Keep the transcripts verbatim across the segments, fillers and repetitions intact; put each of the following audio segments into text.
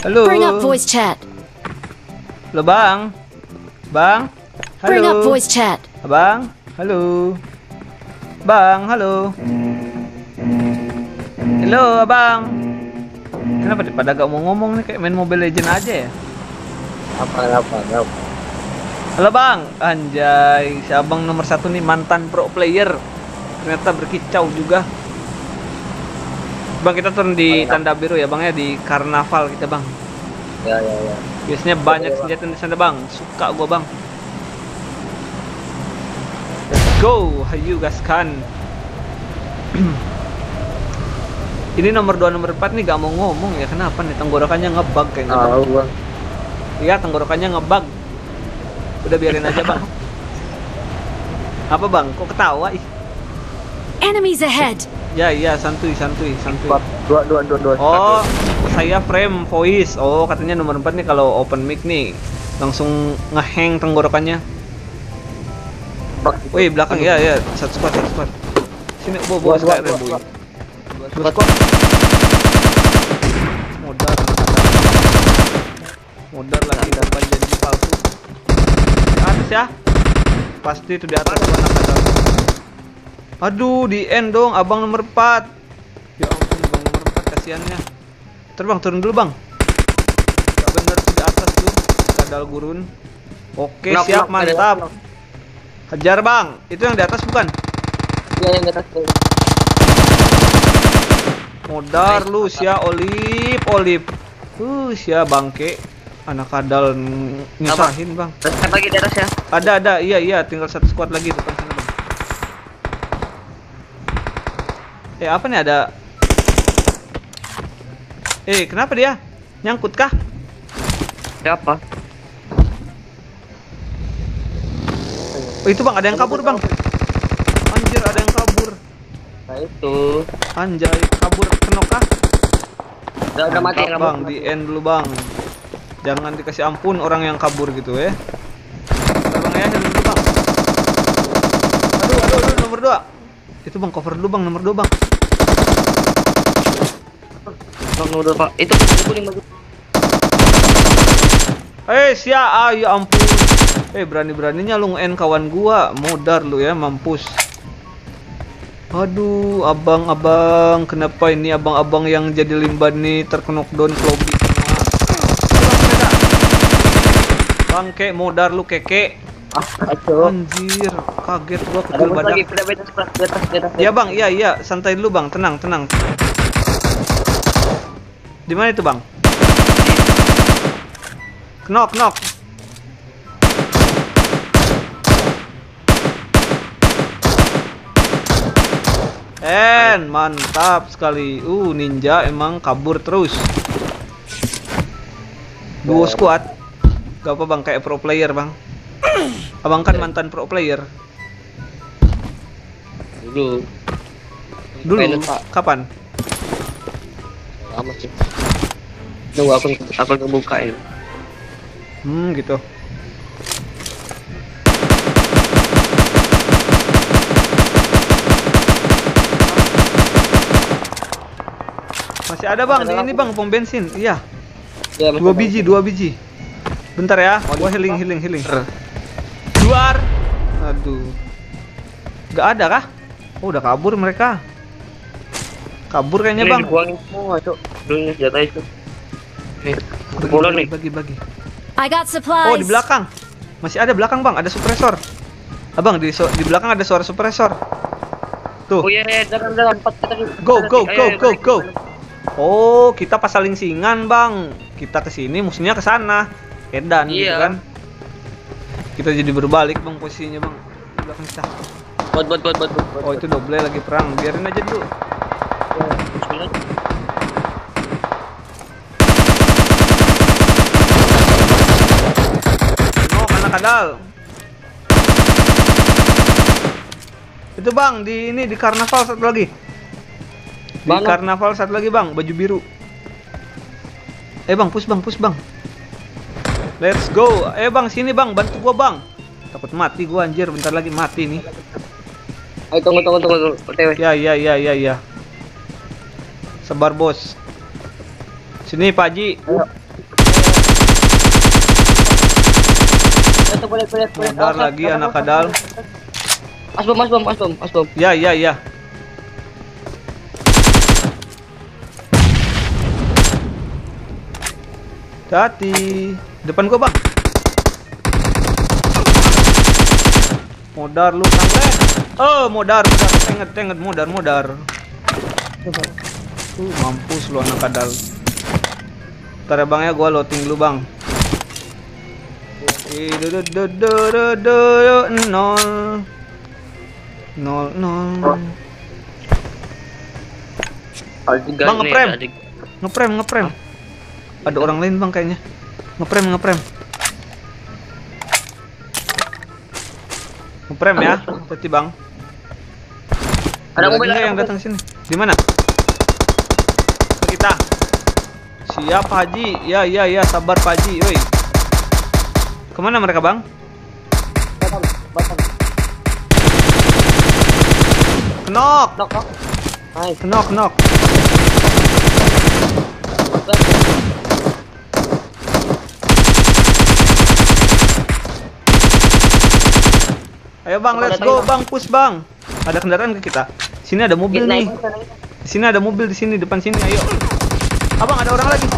Halo. Bring up voice chat. Halo bang. Bang. Halo. Bring up voice chat. Abang. Halo. Bang, halo. Halo abang. Kenapa pada gak mau ngomong nih, kayak main Mobile Legend aja ya? Apa apa apa. Halo bang. Anjay, si abang nomor satu nih, mantan pro player. Ternyata berkicau juga. Bang, kita turun di tanda biru ya bang ya, di karnaval kita bang. Ya ya ya. Biasanya banyak senjata di sana bang. Suka gua bang. Let's go, hayu gaskan. Ini nomor dua nomor empat nih gak mau ngomong ya, kenapa nih? Tenggorokannya ngebug kayaknya bang. Tahu bang. Iya, tenggorokannya ngebug. Udah biarin aja bang. Apa bang? Kok ketawa? Ih. Enemies ahead. Ya iya, santuy santuy santuy. Dua dua dua dua. Oh, saya frame voice. Oh, katanya nomor empat nih kalau open mic nih langsung ngehang tenggorokannya. Wih, belakang ya ya, satu squad satu squad. Sini bobo sekali boy. Dua squad. Modal. Modal lagi dapat janji palsu. Di atas ya. Pasti itu di atas anak ada. Aduh, di end dong abang nomor empat. Ya ampun bang nomor empat, kasihannya. Terbang turun dulu bang. Gak bener tuh di atas tuh kadal gurun. Oke Knock, siap, knock, mantap. knock. Hajar bang. Itu yang di atas bukan? Iya yang di atas tuh. Modar lu sia olip olip. Uh sia bangke. Anak kadal nyusahin bang. Terus lagi di atas ya. Ada ada iya iya tinggal satu squad lagi depan sana bang. Eh apa nih ada? Eh kenapa dia? Nyangkut kah? Siapa? Oh itu bang, ada yang kabur bang. Anjir, ada yang kabur. Nah itu. Anjay, kabur kenok kah? Udah udah mati Mantap, bang, di end dulu bang. Jangan dikasih ampun orang yang kabur gitu ya. Bang ya, dulu bang. Aduh, aduh, aduh, nomor dua. Itu bang, cover dulu bang, nomor dua bang. Bang nomor dua pak. Itu kuning bagus. Eh, sia, ah, ya ampun. Eh, berani-beraninya lu nge-end kawan gua. Modar lu ya, mampus. Aduh, abang-abang, kenapa ini abang-abang yang jadi limban nih terkenok down lobby semua. Bangke, modar lu keke. Ah, aduh. Anjir, kaget gua Ada kecil bos lagi, badak. pindah di atas, di atas, di atas. Ya bang, iya iya, santai dulu bang, tenang tenang. Di mana itu bang? Knock knock. En, mantap sekali. Uh, ninja emang kabur terus. Duo squad. Gak apa bang, kayak pro player bang. Abang kan mantan pro player. Dulu. Dulu, Pilot, Pak. kapan? Lama sih. Tunggu aku aku ngebukain. Hmm, gitu. Masih ada bang, di ini bang, pom bensin. Iya. Ya, Dua biji, dua biji. Bentar ya, gua healing, healing, healing. Keluar. Aduh. Gak ada kah? Oh, udah kabur mereka. Kabur kayaknya bang. Buangin semua itu. Dulunya senjata itu. Nih, Bagi, pulang bagi, nih. bagi, bagi. I got Oh, di supplies. belakang. Masih ada belakang bang, ada suppressor. Abang, di, so- di belakang ada suara suppressor. Tuh. Oh iya, iya, jangan jangan empat kita. Go, go, Ayo, go, ayo, go, balik, go. balik. Oh, kita pasaling singan bang. Kita ke sini, musuhnya ke sana. Edan gitu Iya. kan. Kita jadi berbalik bang posisinya bang. Di belakang kita. Buat buat buat buat. buat. Oh itu double lagi perang. Biarin aja dulu. Oh, mana kadal. Itu bang di ini di karnaval satu lagi. Di Mana? karnaval satu lagi bang, baju biru. Eh bang, push bang, push bang. Let's go. Eh bang, sini bang, bantu gua bang. Takut mati gua anjir, bentar lagi mati nih. Ayo tunggu tunggu tunggu tunggu. O T W. Ya ya ya ya ya. Sabar bos. Sini Pak Haji. Ayo. Itu boleh boleh boleh. Modar lagi anak kadal. Mas bom, mas bom, mas bom, mas bom. Ya, ya, ya. Hati. Depan gua, Bang. Modar lu kanglen. Oh, modar, modar. Tenget, tenget, modar, modar. Uh, mampus lu anak kadal. Ntar ya, Bang ya, gua loading dulu, Bang. Nol nol nol. Bang ngeprem, ngeprem, ngeprem. Ada orang lain bang kayaknya. Ngeprem, ngeprem. Ngeprem ya, berarti bang. Ada lagi mobil nggak yang datang sini. Di mana? Kita. Siap Haji. Ya, ya, ya. Sabar Pak Haji. Woi. Kemana mereka bang? Knock. Knock, knock. Hai. Knock, knock. Ayo bang, let's go bang, push bang. Ada kendaraan ke kita. Sini ada mobil nih. Di sini ada mobil di sini depan sini. Ayo. Abang ada orang lagi.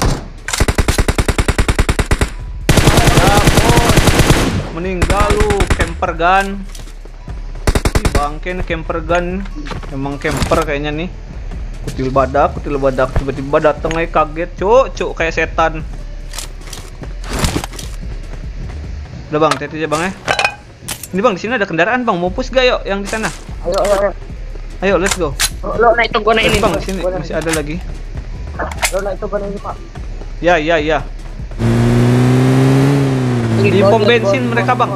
Ya, meninggal lu camper gun. Ih, bangke nih camper gun. Emang camper kayaknya nih. Kutil badak, kutil badak tiba-tiba dateng aja kaget, cuk, cuk kayak setan. Udah bang, hati-hati aja bang ya. Ini bang, di sini ada kendaraan bang, mau push gak yuk yang di sana? Ayo, ayo, ayo. Ayo, let's go. Lo naik tuh, gua naik ini bang, di sini masih ada lagi. Lo naik tuh, gua naik ini pak. Ya, ya, ya. Di pom bensin mereka bang.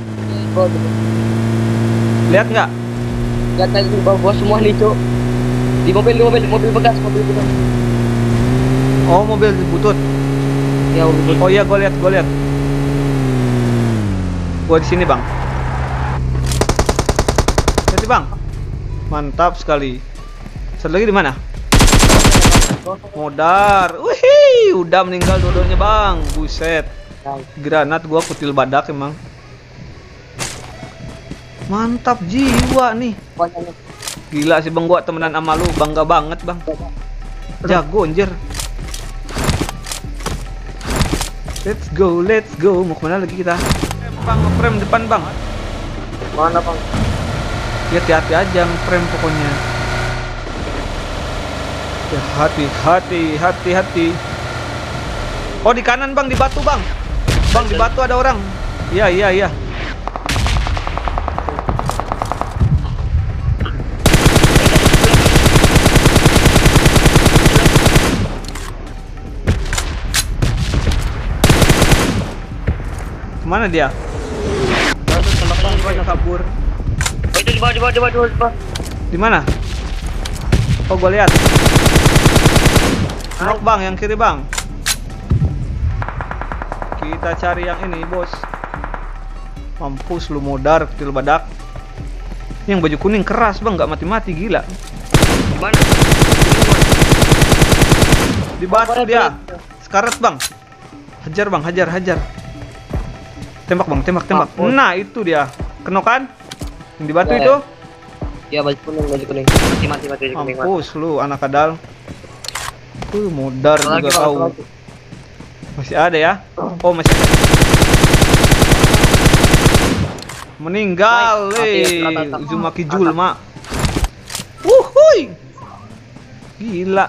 Lihat nggak? Lihat tadi di bawah semua nih cuk. Di mobil, di mobil, mobil bekas, mobil bekas. Oh, mobil butut. Ya, mobil. Oh iya, gue lihat, gue lihat. Gua di sini bang. Jadi bang, mantap sekali. Satu lagi di mana? Modar. Wih, udah meninggal dua-duanya bang. Buset. Granat gua kutil badak emang. Mantap jiwa nih. Gila sih bang, gua temenan sama lu, bangga banget bang. Jago anjir. Let's go, let's go. Mau kemana lagi kita? Bang, ngeprem depan bang. Mana bang? Ya hati-hati aja ngeprem pokoknya. Ya hati-hati, hati-hati. Oh di kanan bang, di batu bang. Bang di batu ada orang. Iya iya iya. Kemana dia? Kabur. Oh, itu di bawah, di bawah, di bawah, di bawah, di bawah. Di mana? Oh, gua lihat. Knock bang, yang kiri bang. Kita cari yang ini, bos. Mampus lu modar, kecil badak. Yang baju kuning keras bang, nggak mati-mati gila. Di mana? Di batu dia. Sekarat bang. Hajar bang, hajar, hajar. Tembak bang, tembak, tembak. Nah itu dia. Kenok kan? Yang di batu Ya, itu? Ya baju kuning, baju kuning. Mati, mati, mati, baju kuning. Mampus lu anak kadal. Uh, modar Lagi, juga Bang, tahu. lagi. Masih ada ya? Oh masih ada. Meninggal, Mati, eh. atas, atas. Uzumaki Jul, mak. Wuhui. Gila.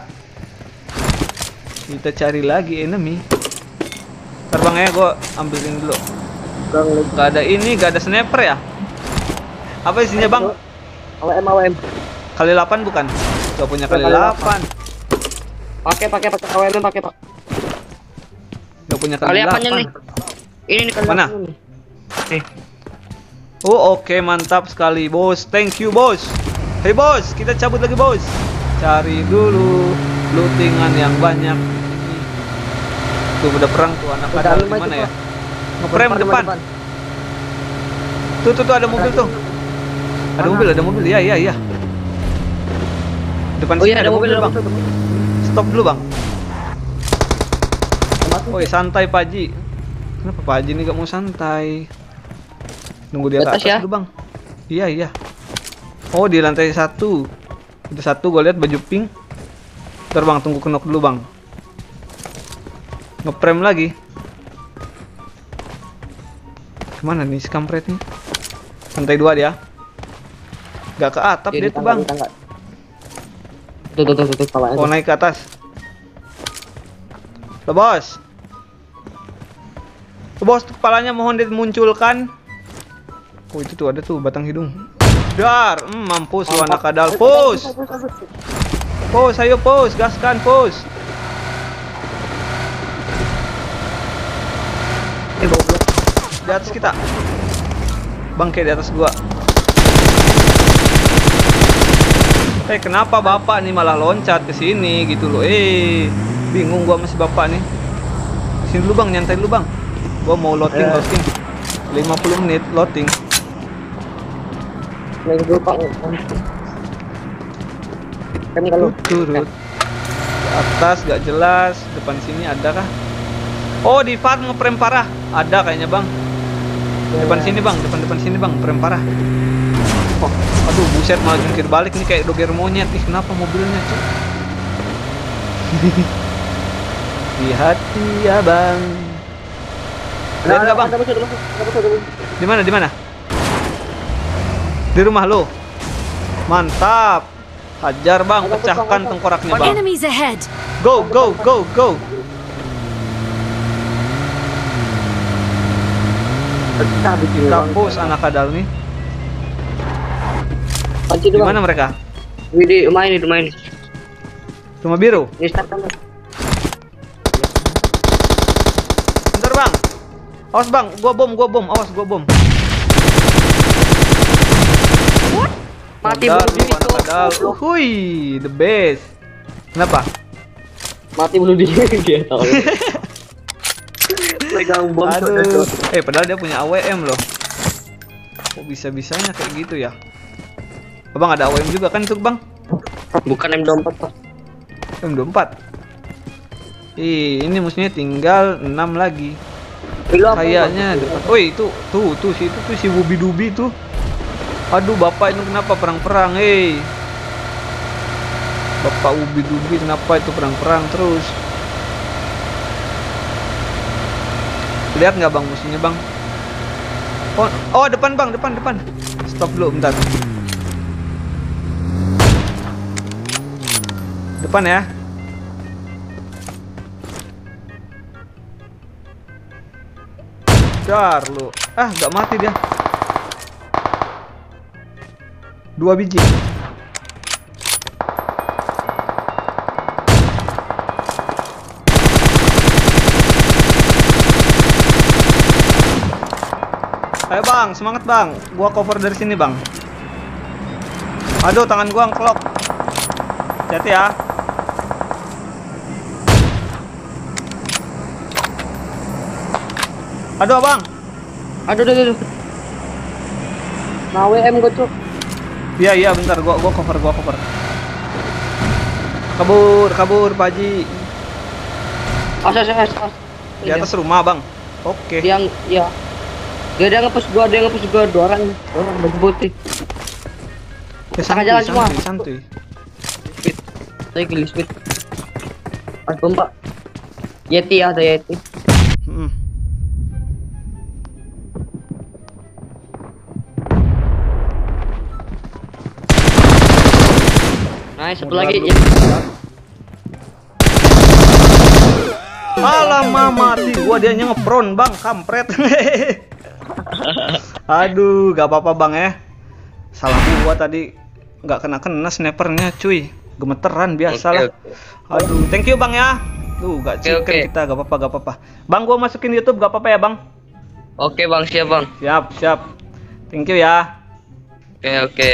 Kita cari lagi enemy. Terbang ya, gua ambilin dulu. Gak ada ini, gak ada sniper ya? Apa isinya bang? A W M, A W M. Kali delapan bukan? Gak punya kali delapan. Pakai, pakai, pakai A W M, pakai pak. Gak punya kali Kali apanya delapan. nih? Ini nih kali Mana? delapan nih. Nih. Oh oke, mantap sekali bos. Thank you bos. Hey bos, kita cabut lagi bos. Cari dulu lootingan yang banyak. Tuh udah perang tuh anak kadal di mana ya? Ngeprem depan. Tuh tuh tuh ada mobil tuh. Ada mobil, ada mobil. Ya ya ya. Depan Oh sini iya ada mobil, ada bang. mobil. Stop dulu bang. Woi santai Paji. Kenapa Pak Haji ini gak mau santai? Nunggu dia ke Atas atas ya? dulu bang. Iya iya. Oh di lantai satu. Itu satu gue lihat baju pink. Ntar bang tunggu kenok dulu bang. Ngeprem lagi. Kemana nih si kampret nih? Lantai dua dia. Gak ke atap dia, dia tuh bang. Tuh tuh tuh tuh tuh. Oh naik ke atas. Loh bos. Loh, bos kepalanya mohon dimunculkan. Oh itu tuh ada tuh batang hidung. Dar, hmm, mampus lu anak kadal. Pus. Pus, ayo pus, gaskan pus. Eh goblok. Di atas kita. Bangke di atas gua. Eh kenapa bapak nih malah loncat ke sini gitu loh. Eh bingung gua masih bapak nih. Sini dulu bang, nyantai dulu bang. Gua mau loading, Eh. loading. lima puluh menit loading. Nih gue pak. Kan kalau Turut. Di atas gak jelas, depan sini ada kah? Oh di farm ngeprem parah. Ada kayaknya bang. Depan sini bang, depan-depan sini bang, prem parah. Oh, aduh buset malah jungkir balik nih kayak doger monyet. Ih kenapa mobilnya cuy? Di hati ya bang. Lihat nggak bang? Di mana di mana? Di rumah lo. Mantap. Hajar bang, pecahkan tengkoraknya bang. Enemies ahead. Go go go go. Kampus anak kadal nih. Di mana mereka? Di rumah ini, rumah ini. Rumah biru. Ini start kan. Bentar bang. Awas bang, gua bom, gua bom, awas gua bom. Mati Bentar, bunuh diri lu anak kadal. tuh. Hui, the best. Kenapa? Mati bunuh diri dia tahu. Pegang bom. Aduh. Eh padahal dia punya A W M loh. Kok bisa-bisanya kayak gitu ya? Abang ada A W M juga kan itu bang? Bukan M dua puluh empat pak. M dua puluh empat. Ih, ini musuhnya tinggal enam lagi. Kayaknya depan. Woi, itu tuh tuh si itu tuh si Wubi Dubi tuh. Aduh, bapak ini kenapa perang-perang, hei? Bapak Wubi Dubi kenapa itu perang-perang terus? Lihat nggak bang musuhnya bang? Oh, oh depan bang, depan depan. Stop dulu bentar. Depan ya. Dar lu. Ah, nggak mati dia. Dua biji. Ayo bang, semangat bang. Gua cover dari sini bang. Aduh, tangan gua ngeklok. Hati-hati ya. Aduh bang. Aduh, aduh, aduh. Nah, W M gue cuk. Iya iya bentar gua gua cover gua cover. Kabur kabur Pak Haji. As as as as. Di atas rumah bang. Oke. Yang ya. Dia dia ngepus gua, dia ngepus gua dua orang, dua orang baju putih. Ya, Tengah santuy, jalan semua. santuy, santuy. Speed. Saya kill speed. Pas bomba. Yeti ada Yeti. Hmm. Nice, satu lagi. Lalu. Alamak mati gua, dia ngepron bang, kampret. Aduh, gak apa-apa bang ya. Salah gua tadi nggak kena-kena snipernya cuy. Gemeteran biasalah. Okay, okay. Aduh, thank you bang ya. Tuh gak chicken okay. kita, gak apa-apa, gak apa-apa. Bang gua masukin YouTube gak apa-apa ya bang. Oke bang, siap bang. Siap, siap. Thank you ya. Oke oke.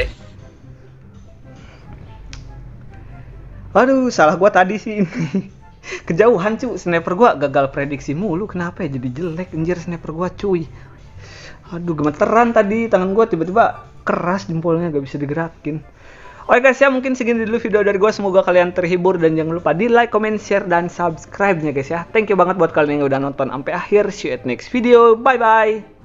Aduh, salah gua tadi sih ini. Kejauhan cuy, sniper gua gagal prediksi mulu. Kenapa ya jadi jelek anjir sniper gua cuy. Aduh, gemeteran tadi tangan gua tiba-tiba keras jempolnya gak bisa digerakin. Oke guys ya, mungkin segini dulu video dari gue. Semoga kalian terhibur dan jangan lupa di like, comment, share, dan subscribe-nya guys ya. Thank you banget buat kalian yang udah nonton sampai akhir. See you at next video. Bye bye.